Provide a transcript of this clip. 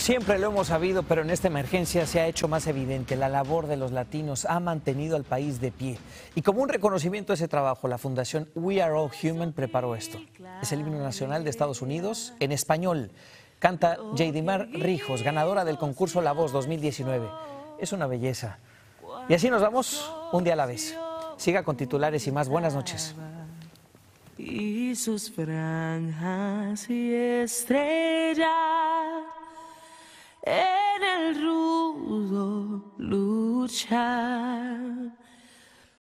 Siempre lo hemos sabido, pero en esta emergencia se ha hecho más evidente. La labor de los latinos ha mantenido al país de pie. Y como un reconocimiento a ese trabajo, la Fundación We Are All Human preparó esto. Es el himno nacional de Estados Unidos en español. Canta Yeidimar Rijos, ganadora del concurso La Voz 2019. Es una belleza. Y así nos vamos un día a la vez. Siga con titulares y más. Buenas noches. Y sus franjas y estrellas en el rudo luchar.